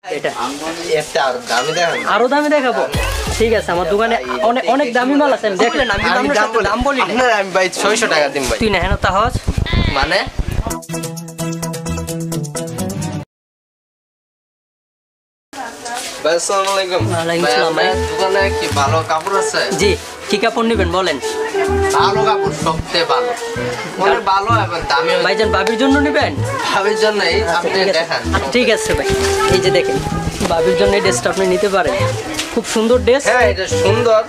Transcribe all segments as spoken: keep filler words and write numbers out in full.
আরো দামি দেখাবো ঠিক আছে আমার দোকানে অনেক অনেক দামি মাল আছে দেখলেন আমি দাম বলি না আমি ভাই ছয়শো টাকা দিম ভাই তুই না হেন তাহজ মানে ভাই আসসালামু আলাইকুম ওয়ালাইকুম আসসালাম ভাই দোকানে কি ভালো কাপড় আছে জি কি কাপড় নেবেন বলেন ভালো কাপড় সবচেয়ে ভালো মানে ভালো এবং দামি ভাইজান বাবির জন্য নেবেন ভাবির জন্য এই আপনি দেখান ঠিক আছে ভাই এই যে দেখেন বাবির জন্য এই ড্রেসটা আপনি নিতে পারেন খুব সুন্দর ড্রেস হ্যাঁ এটা সুন্দর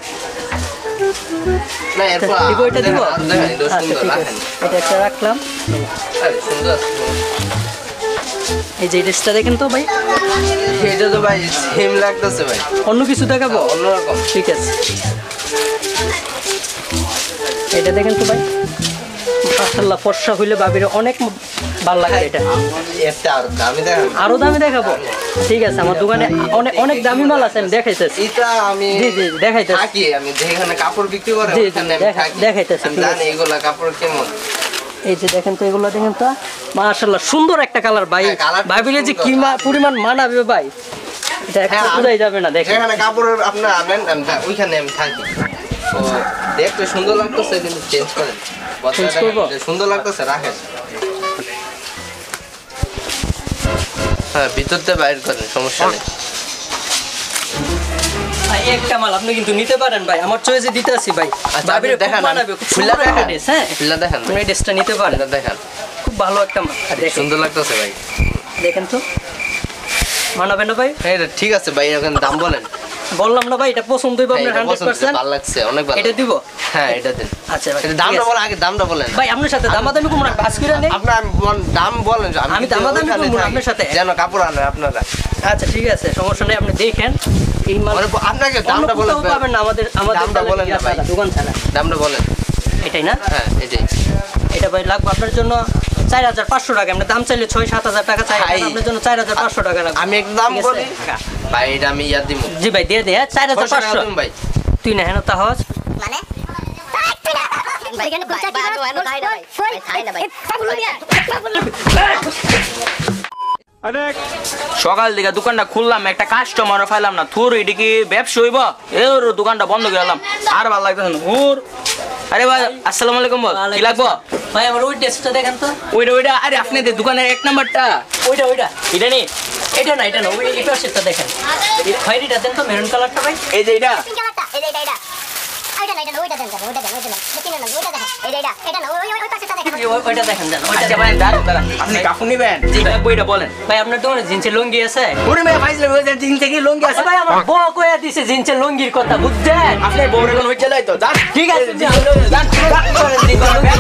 না এরপর দিব এটা দিব দেখেন এটা সুন্দর রাখেন এটা একটা রাখলাম আরে সুন্দর এই যে ড্রেসটা দেখেন তো ভাই এটা তো ভাই সেম লাগতেছে ভাই অন্য কিছু দেখাবো অন্যরকম ঠিক আছে এটা দেখেন তো ভাই মাশাআল্লাহ ফর্সা হইলে বাবির অনেক ভালো লাগে এটা এটা আর দামি দেখান আরো দামি দেখাবো ঠিক আছে আমার দোকানে অনেক অনেক দামি মাল আছে আমি দেখাইতেছি এটা আমি জি জি দেখাইতেছি থাকি আমি যেখানে কাপড় বিক্রি করে ওখানে আমি থাকি দেখাইতেছি আমি জানি এগুলা কাপড় কেমন এই যে দেখেন তো এগুলো দেখেন তো মাশাআল্লাহ সুন্দর একটা কালার ভাই ভাবিলে যে কি পরিমাণ মানাবে ভাই এটা একটু বুঝাই যাবে না দেখেন যেখানে কাপড়ের আপনি আনেন আমি ওইখানে আমি থাকি তো দেখতে সুন্দর লাগতেছে কিন্তু চেঞ্জ করেন চেঞ্জ করব সুন্দর লাগতেছে রাখেন হ্যাঁ ভিতরতে বাইর করেন সমস্যা নেই ভাই একটা মাল আপনি কিন্তু নিতে পারেন ভাই আমার চয়েসে দিতে আসি ভাই ভাবিরে দেখান মানাবে খুব সুন্দর একটা ড্রেস হ্যাঁ ফুললা দেখান আপনি এই ড্রেসটা নিতে পারেন দেখান খুব ভালো একটা মাল দেখেন সুন্দর লাগতেছে ভাই দেখেন তো মানাবে না ভাই হ্যাঁ ঠিক আছে ভাই এখন দাম বলেন বললাম না ভাই এটা পছন্দ হইব আপনার একশো পার্সেন্ট ভালো লাগছে অনেক ভালো এটা দিব হ্যাঁ এটা দেন আচ্ছা ভাই এটা দামটা বলেন আগে দামটা বলেন ভাই আপনার সাথে দামাদামি কোন না বাস করে নেই আপনার দাম বলেন আমি দামাদামি করব না আপনার সাথে যেন কাপড় আনেন আপনারা আচ্ছা ঠিক আছে সমস্যা নেই আপনি দেখেন এই মাল আপনাকে দামটা বলেন পাবেন না আমাদের আমাদের দামটা বলেন না ভাই দোকান ছাড়া দামটা বলেন এটাই না হ্যাঁ এটাই এটা ভাই লাগবে আপনার জন্য চার হাজার পাঁচশো টাকা আমরা দাম চাইলে ছয় সাত হাজার টাকা চাই আপনার জন্য চার হাজার পাঁচশো টাকা লাগবে আমি একদম বলি ভাই এটা আমি ইয়া দিব জি ভাই দিয়ে দে চার হাজার পাঁচশো ভাই তুই না হেন তাহজ মানে সকাল দিকে দোকানটা খুললাম একটা কাস্টমার পাইলাম না থুর এটি কি ব্যবসা হইব এর দোকানটা বন্ধ করে দিলাম আর ভালো লাগতেছে না হুর আরে ভাই আসসালামু আলাইকুম কি লাগবো ভাই আমার ওই ড্রেসটা দেখেন তো ওইটা ওইটা আরে আপনাদের দোকানের এক নাম্বারটা ওইটা ওইটা এটা নি এটা না এটা না ওই এটা সেটা দেখেন এই খয়েরিটা দেন তো মেরুন কালারটা ভাই এই যে এটা পিঙ্ক কালারটা এই এটা এটা ওইটা না এটা ওইটা দেন ওইটা দেন ওইটা দেন দেখেন না ওইটা দেখেন এই এটা এটা না ওই ওই পাশেটা দেখেন ওইটা দেখেন দেন ওইটা আচ্ছা ভাই দাঁড়ান দাঁড়ান আপনি কাপড় নিবেন জি ভাই বইটা বলেন ভাই আপনার দোকানে জিন্সের লুঙ্গি আছে ওরে ভাই ভাইলে ওই যে জিন্স থেকে লুঙ্গি আছে ভাই আমার বউ কইয়া দিছে জিন্সের লুঙ্গির কথা বুঝছেন আপনি বউরে কোন হইছে লাই তো যান ঠিক আছে যান যান